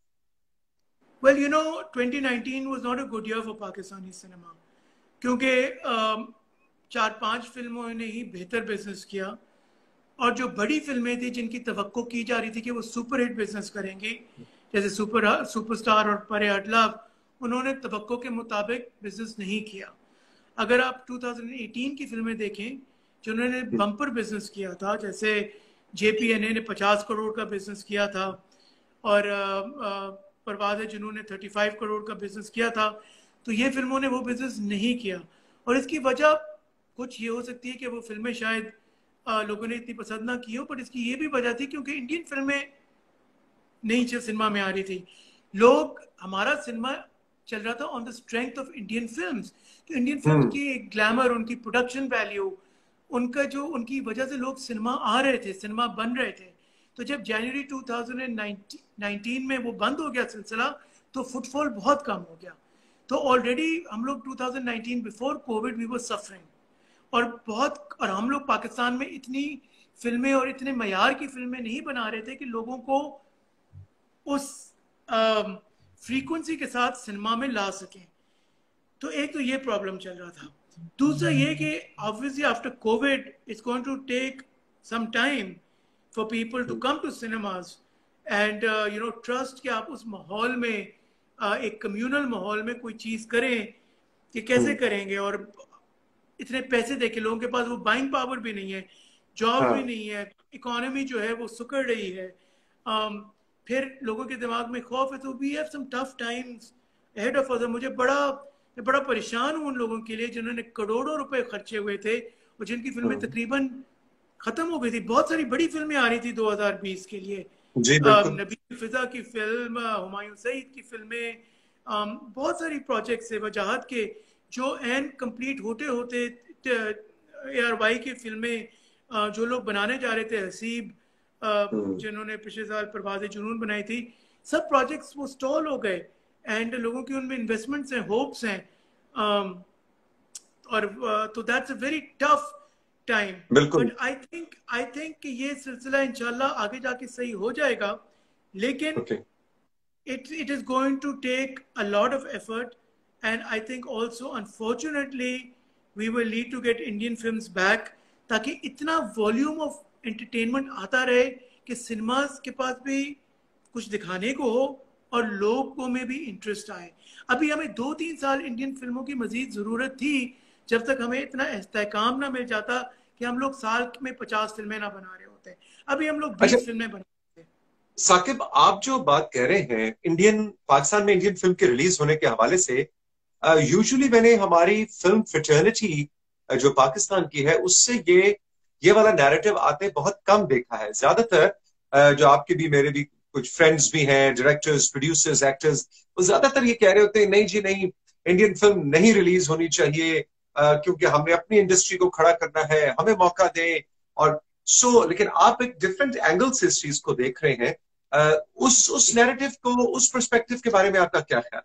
Well you know twenty nineteen was not a good year for Pakistani cinema, क्योंकि अम, चार पांच फिल्मों ने ही बेहतर बिजनेस किया, और जो बड़ी फिल्में थी जिनकी तवक्को की जा रही थी कि वो सुपर हिट बिजनेस करेंगी, जैसे सुपर सुपरस्टार और परे अडलव, उन्होंने तवक्को के मुताबिक बिजनेस नहीं किया। अगर आप टू थाउजेंड एटीन की फिल्में देखें जिन्होंने बम्पर बिजनेस किया था, जैसे जेपीएनए ने पचास करोड़ का बिजनेस किया था, और परवाज़ जिन्होंने थर्टी फाइव करोड़ का बिजनेस किया था, तो ये फिल्मों ने वो बिजनेस नहीं किया। और इसकी वजह कुछ ये हो सकती है कि वो फिल्में शायद आ, लोगों ने इतनी पसंद ना की हो, पर इसकी ये भी वजह थी क्योंकि इंडियन फिल्में नहीं चल सिनेमा में आ रही थी। लोग, हमारा सिनेमा चल रहा था on the strength of Indian films. तो इंडियन फिल्म्स हम्म। की एक ग्लैमर, उनकी प्रोडक्शन वैल्यू, उनका जो, उनकी वजह से लोग सिनेमा आ रहे थे, सिनेमा बन रहे थे। तो जब जनवरी टू थाउजेंड नाइनटीन में वो बंद हो गया सिलसिला, तो फुटफॉल बहुत कम हो गया। तो ऑलरेडी हम लोग two thousand nineteen before Covid we were suffering, और बहुत, और हम लोग पाकिस्तान में इतनी फिल्में और इतने मयार की फिल्में नहीं बना रहे थे कि लोगों को उस फ्रीक्वेंसी के साथ सिनेमा में ला सकें। तो एक तो ये प्रॉब्लम चल रहा था। दूसरा ये कि obviously after Covid it's going to take some time for people to come to cinemas and you know trust कि आप उस माहौल में, uh, एक कम्युनल माहौल में कोई चीज़ करें, कि कैसे हम्म। करेंगे। और इतने पैसे देके लोगों के पास वो बाइंग पावर भी नहीं है, जॉब भी हाँ नहीं है, इकोनॉमी जो है वो सुकड़ रही है। um, फिर लोगों के दिमाग में खौफ है। तो we have some tough times ahead of us. मुझे बड़ा, मैं बड़ा परेशान हूँ उन लोगों के लिए जिन्होंने करोड़ों रुपए खर्चे हुए थे और जिनकी फिल्में हम्म। तकरीबन खत्म हो गई थी। बहुत सारी बड़ी फिल्में आ रही थी दो हज़ार बीस के लिए, जी अम, बिल्कुल। नबी फिजा की फिल्म, हुमायूं सईद की फिल्में, अम, बहुत सारी प्रोजेक्ट्स है वजाहत के जो एन कंप्लीट होते होते, ए आर वाई की फिल्में, अ, जो लोग बनाने जा रहे थे, हसीब, अ, हम्म। जिन्होंने पिछले साल परवाज़ जुनून बनाई थी, सब प्रोजेक्ट्स वो स्टॉल हो गए। एंड लोगों की उनमें इन्वेस्टमेंट्स हैं, होप्स हैं, अम, और अ, तो that's a very tough time. बिल्कुल। But I think I think कि ये सिलसिला इंशाल्लाह आगे जाके सही हो जाएगा, लेकिन okay. it it is going to take a lot of effort, and I think also unfortunately we will need to get Indian films back, ताकि इतना वॉल्यूम ऑफ एंटरटेनमेंट आता रहे कि सिनेमाज के पास भी कुछ दिखाने को हो और लोगों में भी इंटरेस्ट आए। अभी हमें दो तीन साल इंडियन फिल्मों की मजीद ज़रूरत थी, जब तक हमें इतना इस्तेहकाम ना मिल जाता कि हम लोग साल में पचास फिल्में ना बना रहे होते। अभी हम लोग अच्छा बीस फिल्में बना रहे हैं। साकिब, आप जो बात कह रहे हैं इंडियन, पाकिस्तान में इंडियन फिल्म के रिलीज होने के हवाले से, यूजुअली मैंने हमारी फिल्म फ्रेटर्निटी जो पाकिस्तान की है उससे ये ये वाला नैरेटिव आते बहुत कम देखा है। ज्यादातर अ, जो आपके भी मेरे भी कुछ फ्रेंड्स भी हैं, डायरेक्टर्स, प्रोड्यूसर्स, एक्टर्स, वो ज्यादातर ये कह रहे होते हैं नहीं जी नहीं, इंडियन फिल्म नहीं रिलीज होनी चाहिए, अ, क्योंकि हमने अपनी इंडस्ट्री को खड़ा करना है, हमें मौका दें। और सो लेकिन आप एक डिफरेंट एंगल से इस चीज को देख रहे हैं। अ, उस उस नैरेटिव को, उस पर्सपेक्टिव के बारे में आपका क्या ख्याल?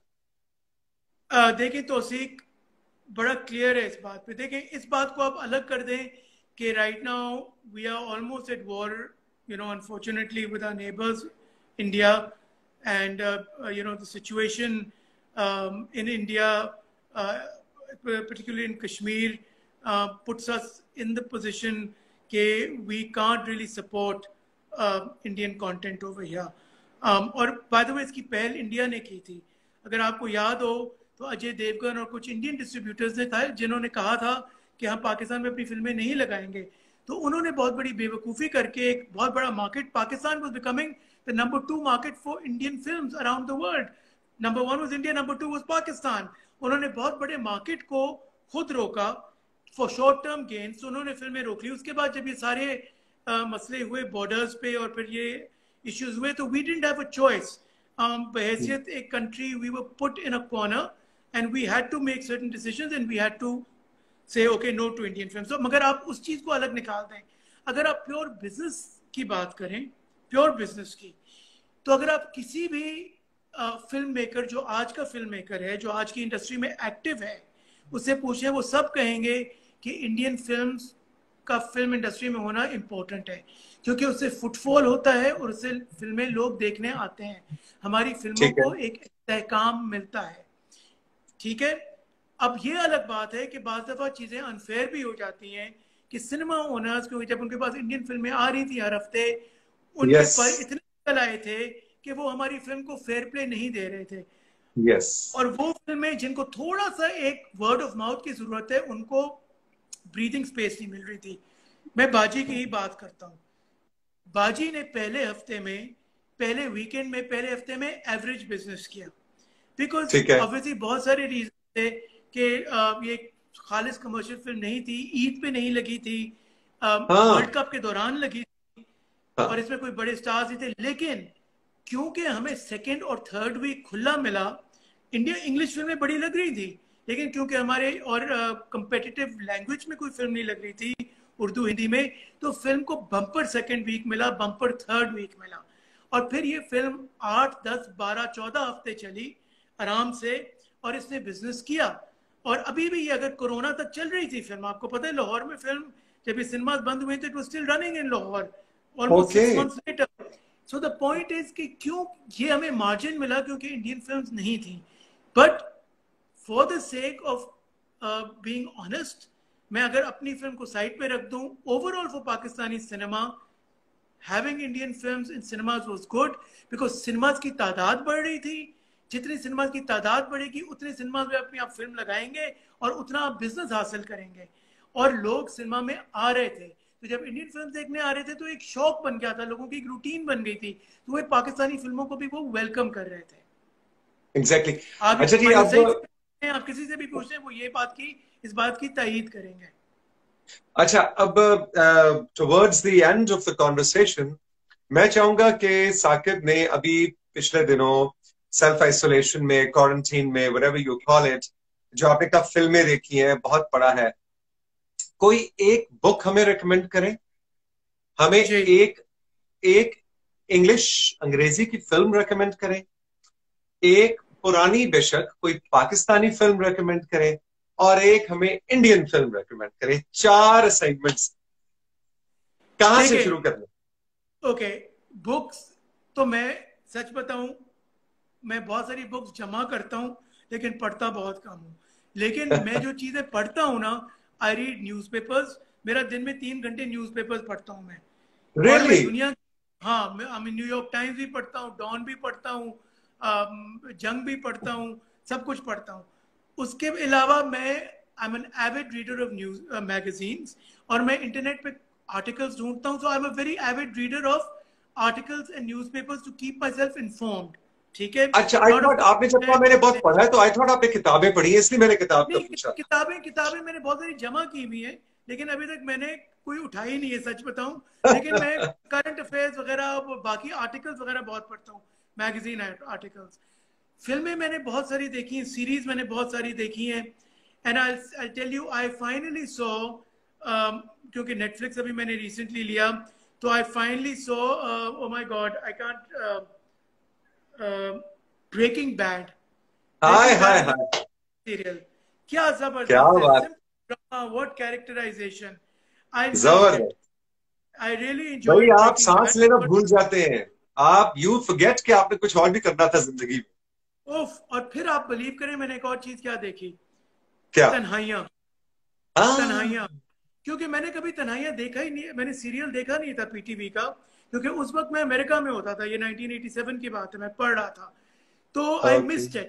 अ, देखिए तौसीक बड़ा क्लियर है इस बात पे। देखिए इस बात को आप अलग कर दें कि right now we are almost at war, you know unfortunately with our neighbours India, and you know the situation in India, particularly in Kashmir, uh, puts us in the position कि we can't really support uh, Indian content over here. Um, और by the way इसकी पहल India ने की थी। अगर आपको याद हो तो अजय देवगन और कुछ इंडियन डिस्ट्रीब्यूटर्स ने था जिन्होंने कहा था कि हम पाकिस्तान में अपनी फिल्में नहीं लगाएंगे। तो उन्होंने बहुत बड़ी बेवकूफ़ी करके एक बहुत बड़ा market, Pakistan was becoming the number two market for Indian films around the world. Number one was India, number two was Pakistan. उन्होंने बहुत बड़े मार्केट को खुद रोका फॉर शॉर्ट टर्म गेन्स। उन्होंने फिल्में रोक ली। उसके बाद जब ये सारे uh, मसले हुए बॉर्डर्स पे और फिर ये इश्यूज हुए, तो we didn't have a choice. बहैसियत एक country we were put in a corner and we had to make certain decisions and we had to say okay no to Indian film. तो मगर आप उस चीज को अलग निकाल दें। अगर आप प्योर बिजनेस की बात करें, प्योर बिजनेस की, तो अगर आप किसी भी फिल्म मेकर जो आज का फिल्म मेकर है, जो आज की इंडस्ट्री में एक्टिव है, उससे पूछें, वो सब कहेंगे कि इंडियन फिल्म्स का फिल्म इंडस्ट्री में होना इम्पोर्टेंट है, क्योंकि उससे फुटफॉल होता है और उससे फिल्में लोग देखने आते हैं। हमारी फिल्मों को एक इस्तेहकाम मिलता है। ठीक है। अब ये अलग बात है कि बाज़ दफ़ा चीज़ें अनफेयर भी हो जाती हैं कि सिनेमा ओनर्स, क्योंकि जब उनके पास इंडियन फिल्में आ रही थी हर हफ्ते, उनके yes. पर इतने निकल आए थे कि वो हमारी फिल्म को फेयर प्ले नहीं दे रहे थे। yes. और वो फिल्में जिनको थोड़ा सा एक वर्ड ऑफ माउथ की जरूरत है, उनको ब्रीदिंग स्पेस नहीं मिल रही थी। मैं बाजी की ही बात करता हूँ। बाजी ने पहले हफ्ते में, पहले वीकेंड में, पहले हफ्ते में एवरेज बिजनेस किया, बिकॉज ऑब्वियसली बहुत सारे रीजन थे कि ये खालिस कमर्शियल फिल्म नहीं थी, ईद पे नहीं लगी थी, वर्ल्ड कप के दौरान लगी थी, हाँ. और इसमें कोई बड़े स्टार्स नहीं थे। लेकिन क्योंकि हमें सेकेंड और थर्ड वीक खुला मिला, इंडिया इंग्लिश फिल्में बड़ी लग रही थी, लेकिन क्योंकि हमारे और कंपेटिटिव uh, लैंग्वेज में कोई फिल्म नहीं लग रही थी, उर्दू हिंदी में, तो फिल्म को बम्पर सेकेंड वीक मिला, बम्पर थर्ड वीक मिला। और फिर ये फिल्म आठ दस बारह चौदह हफ्ते चली आराम से और इसने बिजनेस किया। और अभी भी ये अगर कोरोना तक चल रही थी फिल्म, आपको पता है लाहौर में फिल्म जब ये सिनेमास बंद हुए थे, it was still running in Lahore almost six months later. So the point is कि क्यों ये हमें मार्जिन मिला, क्योंकि इंडियन फिल्म्स नहीं थी। But for the sake of being honest, मैं अगर अपनी फिल्म को साइड पे रख दूं, overall for Pakistani cinema having Indian films in cinemas was good, because cinemas की तादाद बढ़ रही थी। जितनी सिनेमा की तादाद बढ़ेगी, उतने सिनेमा में अपनी आप फिल्म लगाएंगे और उतना आप बिजनेस हासिल करेंगे। और लोग सिनेमा में आ रहे थे, तो जब इंडियन फिल्म देखने आ रहे थे तो एक शौक बन गया था, लोगों की एक रूटीन बन गई थी, तो वो पाकिस्तानी फिल्मों को भी वो वेलकम कर रहे थे। Exactly exactly. आप अच्छा जी, अब आप किसी से भी पूछें, वो ये बात की इस बात की तायीद करेंगे। अच्छा, अब towards the end of the conversation मैं चाहूंगा कि साकिब ने अभी पिछले दिनों सेल्फ आइसोलेशन में, क्वारंटीन में, व्हाटएवर यू कॉल इट, जो आपने कहा फिल्में देखी हैं, बहुत पढ़ा है, कोई एक बुक हमें रेकमेंड करें? हमें एक एक इंग्लिश अंग्रेजी की फिल्म रेकमेंड करें, एक पुरानी बेशक कोई पाकिस्तानी फिल्म रेकमेंड करें, और एक हमें इंडियन फिल्म रेकमेंड करें। चार असाइनमेंट्स, कहां से शुरू करना? ओके, बुक्स तो मैं सच बताऊं, मैं बहुत सारी बुक्स जमा करता हूं, लेकिन पढ़ता बहुत कम हूं। लेकिन मैं जो चीजें पढ़ता हूं ना, आई रीड न्यूज़पेपर्स। मेरा दिन में तीन घंटे न्यूज़पेपर्स पढ़ता हूं मैं। really? और मैं दुनिया, हाँ, मैं न्यूयॉर्क टाइम्स भी पढ़ता हूँ, डॉन भी पढ़ता हूँ, जंग भी पढ़ता हूँ, सब कुछ पढ़ता हूँ। उसके अलावा मैं I am an avid reader of news magazines, और मैं इंटरनेट पे आर्टिकल्स ढूंढता हूँ। So I am a very avid reader of articles and newspapers to keep myself informed. ठीक है। अच्छा, आई थॉट आपने जब कहा मैंने बहुत पढ़ा है, तो आई थॉट आपने किताबें पढ़ी है, इसलिए मैंने किताब का पूछा। किताबें किताबें मैंने बहुत सारी जमा की हुई है, लेकिन अभी तक मैंने कोई उठाई नहीं है, सच बताऊं। लेकिन मैं करंट अफेयर्स वगैरह, बाकी आर्टिकल्स वगैरह बहुत पढ़ता हूँ, मैगजीन आर्टिकल्स। फिल्में मैंने बहुत सारी देखी हैं, सीरीज मैंने बहुत सारी देखी हैं। And I I tell you, I finally saw, क्योंकि नेटफ्लिक्स अभी मैंने रिसेंटली लिया, तो I finally saw, oh my god, I can't, Breaking Bad. हाय हाय हाय, सीरियल क्या जबरदस्त है, व्हाट कैरेक्टराइजेशन, आई जबरदस्त। I really enjoy. भाई आप सांस लेना भूल जाते हैं, आप यू फॉरगेट कि आपने कुछ और भी करना था जिंदगी में। उफ, और फिर आप बिलीव करें, मैंने एक और चीज क्या देखी, क्या? तन्हाइयां। तन्हाइयां, क्योंकि मैंने कभी तन्हाइयां देखा ही नहीं, मैंने सीरियल देखा नहीं था पीटीवी का, क्योंकि उस वक्त मैं अमेरिका में होता था, ये नाइनटीन एटी सेवन की बात है, मैं पढ़ रहा था, तो I missed it.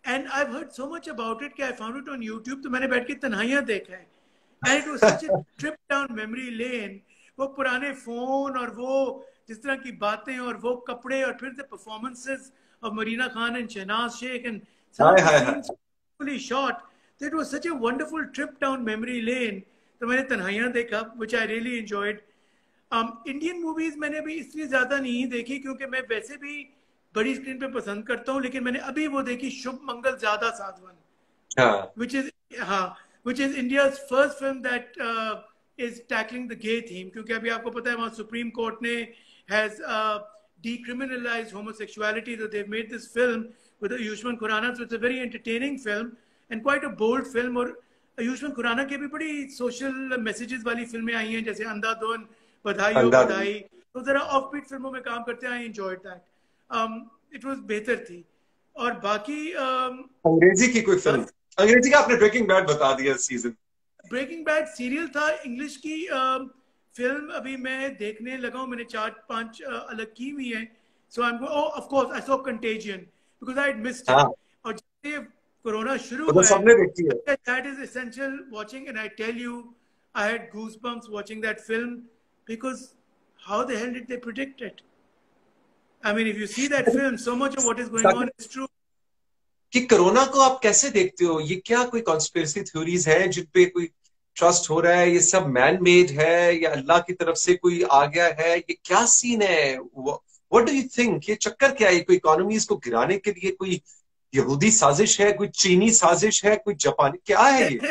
And I heard so much about it कि I found it on YouTube, तो मैंने बैठ के तन्हाइयां देखा है। And it was such a trip down memory lane. वो पुराने फोन और वो जिस तरह की बातें और वो कपड़े और फिर the performances of Marina Khan and Shahnaz Sheikh and some हाय ऑफ द हाय हाय। Scenes fully shot, it was such a wonderful trip down memory lane. तो मैंने तन्हाइयां देखा, which I really enjoyed. Indian movies मैंने अभी इसलिए ज्यादा नहीं देखी क्योंकि मैं वैसे भी बड़ी स्क्रीन पे पसंद करता हूँ, लेकिन मैंने अभी वो देखी शुभ मंगल ज्यादा साधवन, हाँ which is हाँ which is India's first film that uh, is tackling the gay theme, क्योंकि अभी आपको पता है वहाँ सुप्रीम कोर्ट ने has uh, decriminalized homosexuality, so they've made this film with Ayushmann Khurrana, so it's a very entertaining film and quite a bold film। और आयुष्मान खुराना की भी बड़ी सोशल मैसेजेस वाली फिल्में आई हैं, जैसे अंधाधुन, बधाई हो अंधाधुन। बधाई, तो जरा ऑफ बीट फिल्मों में काम करते हैं। I enjoyed that, it was बेहतर थी। और बाकी um, अंग्रेजी की कोई फिल्म? बस अंग्रेजी का आपने ब्रेकिंग बैड बता दिया सीजन। ब्रेकिंग बैड सीरियल था। इंग्लिश की फिल्म uh, अभी मैं देखने लगा हूँ, मैंने चार पांच uh, अलग की हुई है। So I am of course I saw Contagion because I had missed it. हाँ और जब से कोरोना शुरू वो तो हुआ है, सबने देखी है। That is essential watching, and I tell you I had goose bumps watching that film because how the hell did they predict it? I mean if you see that film, so much of what is going on is true. कि corona को आप कैसे देखते हो? ये क्या कोई conspiracy theories हैं जिन पे कोई ट्रस्ट हो रहा है? ये सब मैन मेड है या अल्लाह की तरफ से कोई आ गया है? ये क्या सीन है? What do you think? ये चक्कर क्या है? कोई इकोनॉमीज को गिराने के लिए कोई यहूदी साजिश है, कोई चीनी साजिश है, कोई जापानी, क्या है ये?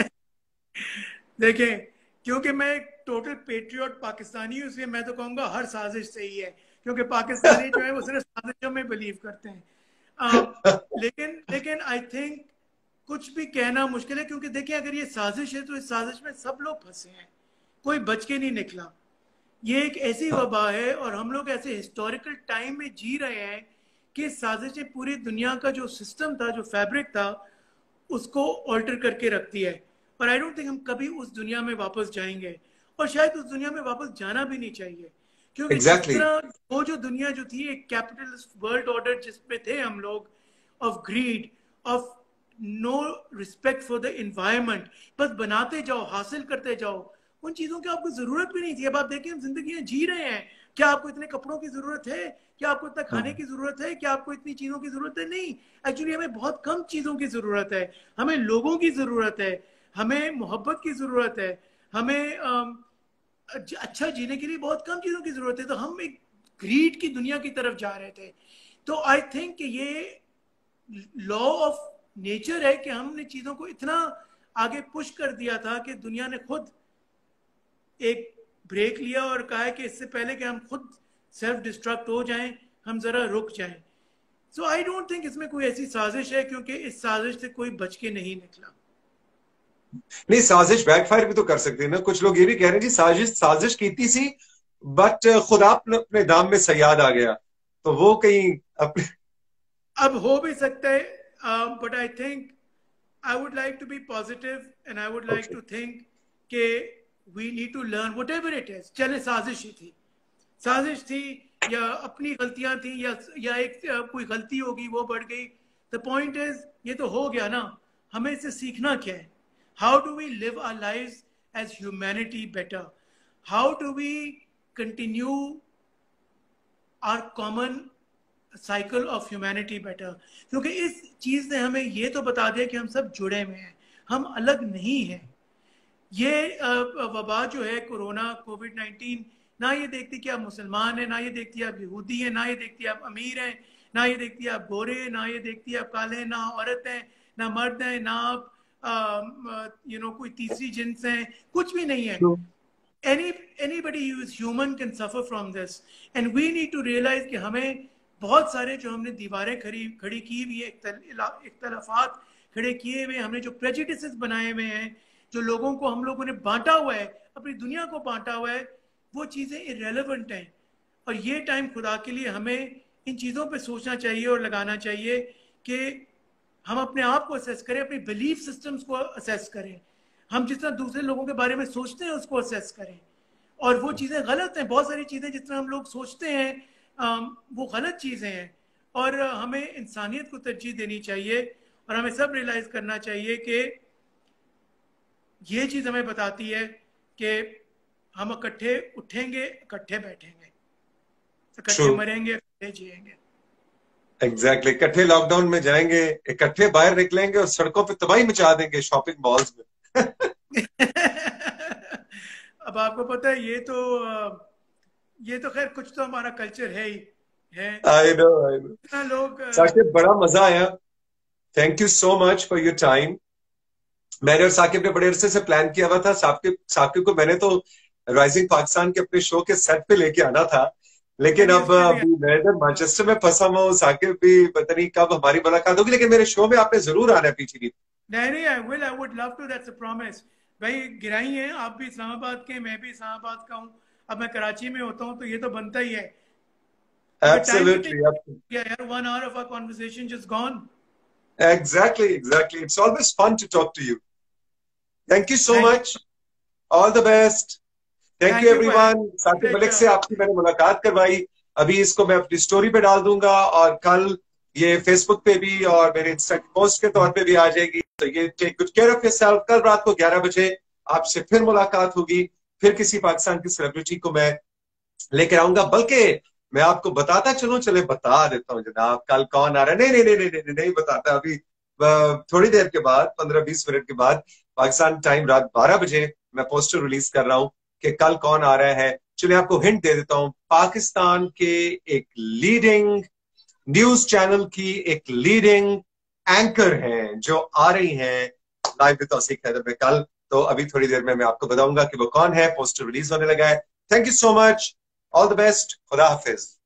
देखें, क्योंकि मैं एक टोटल पेट्रियट पाकिस्तानी हूँ, इसलिए मैं तो कहूंगा हर साजिश सही है, क्योंकि पाकिस्तानी जो है वो सिर्फ साजिशों में बिलीव करते हैं। um, लेकिन लेकिन आई थिंक कुछ भी कहना मुश्किल है, क्योंकि देखिए अगर ये साजिश है तो इस साजिश में सब लोग फंसे हैं, कोई बच के नहीं निकला। ये एक ऐसी वबा है और हम लोग ऐसे हिस्टोरिकल टाइम में जी रहे हैं कि साजिशें पूरी दुनिया का जो सिस्टम था, जो फैब्रिक था, उसको ऑल्टर करके रख दिया है। और आई डोंट थिंक हम कभी उस दुनिया में वापस जाएंगे, और शायद उस दुनिया में वापस जाना भी नहीं चाहिए, क्योंकि जिस एग्जैक्टली तरह वो जो दुनिया जो थी एक कैपिटलिस्ट वर्ल्ड ऑर्डर जिसमें थे हम लोग, off grid, off no respect for the environment, बस बनाते जाओ, हासिल करते जाओ, उन चीजों की आपको जरूरत भी नहीं थी। अब आप देखिए हम जिंदगी जी रहे हैं, क्या आपको इतने कपड़ों की जरूरत है? क्या आपको इतना खाने की जरूरत है? क्या आपको इतनी चीजों की जरूरत है? नहीं, एक्चुअली हमें बहुत कम चीजों की जरूरत है। हमें लोगों की जरूरत है, हमें मोहब्बत की जरूरत है, हमें अम, अच्छा जीने के लिए बहुत कम चीजों की जरूरत है। तो हम एक ग्रीड की दुनिया की तरफ जा रहे थे। तो आई थिंक ये लॉ ऑफ नेचर है कि हमने चीजों को इतना आगे पुश कर दिया था कि दुनिया ने खुद एक ब्रेक लिया और कहा है कि इससे पहले कि हम खुद सेल्फ डिस्ट्रक्ट हो जाएं, हम जरा रुक जाएं। सो आई डोंट थिंक इसमें कोई ऐसी साजिश है, क्योंकि इस साजिश से कोई बच के नहीं निकला। नहीं, साजिश बैकफायर भी तो कर सकते हैं ना। कुछ लोग ये भी कह रहे हैं जी साजिश साजिश की थी सी, बट खुदा अपने दाम में सयाद आ गया, तो वो कहीं अपने। अब हो भी सकता है, but I think I would like to be positive and I would like okay. To think कि we need to learn whatever it is. चले साजिश ही थी, साजिश थी या अपनी गलतियां थी या या एक कोई गलती होगी वो बढ़ गई, द पॉइंट इज ये तो हो गया ना, हमें इससे सीखना क्या है? How do we live our lives as humanity better? How do we continue our common cycle of humanity better? क्योंकि इस चीज ने हमें ये तो बता दिया कि हम सब जुड़े हुए हैं, हम अलग नहीं हैं। ये वबा जो है कोरोना कोविड नाइन्टीन, ना ये देखती कि आप मुसलमान हैं, ना ये देखती आप यहूदी हैं, ना ये देखती आप अमीर हैं, ना ये देखती आप गोरे हैं, ना ये देखती आप काले हैं, ना औरत हैं, ना मर्द हैं, ना आप यू नो कोई तीसरी जिन्स हैं, कुछ भी नहीं है। Any anybody who is human can suffer from this, and we need to realize कि हमें बहुत सारे जो हमने दीवारें खड़ी खड़ी की हुई है, इख्तलाफात खड़े किए हुए, हमने जो प्रेजुडिसेस बनाए हुए हैं, जो लोगों को हम लोगों ने बांटा हुआ है, अपनी दुनिया को बांटा हुआ है, वो चीज़ें इरेलेवेंट हैं। और ये टाइम खुदा के लिए हमें इन चीज़ों पे सोचना चाहिए और लगाना चाहिए कि हम अपने आप को असेस करें, अपनी बिलीफ सिस्टम्स को असेस करें, हम जिस तरह दूसरे लोगों के बारे में सोचते हैं उसको असेस करें। और वो चीज़ें गलत हैं, बहुत सारी चीज़ें जिस तरह हम लोग सोचते हैं वो गलत चीज़ें हैं, और हमें इंसानियत को तरजीह देनी चाहिए। और हमें सब रियलाइज करना चाहिए कि ये चीज हमें बताती है कि हम इकट्ठे उठेंगे, इकट्ठे बैठेंगे, इकट्ठे मरेंगे, इकट्ठे जिएंगे। Exactly exactly. इकट्ठे लॉकडाउन में जाएंगे, इकट्ठे बाहर निकलेंगे और सड़कों पे तबाही मचा देंगे शॉपिंग मॉल्स में। अब आपको पता है ये तो ये तो खैर कुछ तो हमारा कल्चर है ही है। I know I know. इतना लोग साकिब बड़ा मजा आया, thank you so much for your time. मैंने और साकिब ने बड़े अरसे से प्लान किया हुआ था। साकिब साकिब को मैंने तो राइजिंग पाकिस्तान के अपने शो के सेट पे लेके आना था, लेकिन अब अभी मैं इधर मैनचेस्टर में फंसा हुआ हूँ। साकिब भी पता नहीं कब हमारी मुलाकात होगी, लेकिन मेरे शो में आपने जरूर आना है पीछे की। नहीं नहीं, I will, I would love to, that's a promise. भाई गिराई है, आप भी इस्लामाबाद के, मैं भी इस्लामाबाद का हूँ। अब मैं कराची में होता हूँ तो ये तो बनता ही है। Absolutely. Yeah, yeah, one hour of our conversation just gone. Exactly, exactly. It's always fun to talk to you. Thank you so much. All the best. Thank, Thank you everyone. Saqib Malik से आपकी मैंने मुलाकात करवाई। अभी इसको मैं अपनी स्टोरी पे डाल दूंगा और कल ये फेसबुक पे भी और मेरे इंस्टा पोस्ट के तौर पे भी आ जाएगी। तो ये take good care of yourself. कल रात को ग्यारह बजे आपसे फिर मुलाकात होगी, फिर किसी पाकिस्तान की सेलिब्रिटी को मैं लेकर आऊंगा। बल्कि मैं आपको बताता चलूं, चले बता देता हूँ जनाब कल कौन आ रहा है। नहीं नहीं नहीं नहीं नहीं, नहीं बताता अभी। थोड़ी देर के बाद, पंद्रह बीस मिनट के बाद, पाकिस्तान टाइम रात बारह बजे मैं पोस्टर रिलीज कर रहा हूँ कि कल कौन आ रहा है। चलिए आपको हिंट दे देता हूँ। पाकिस्तान के एक लीडिंग न्यूज चैनल की एक लीडिंग एंकर हैं जो आ रही हैं लाइव विद तौसीक हैदर में कल। तो अभी थोड़ी देर में मैं आपको बताऊंगा कि वो कौन है। पोस्टर रिलीज होने लगा है। Thank you so much, all the best, खुदा हाफिज।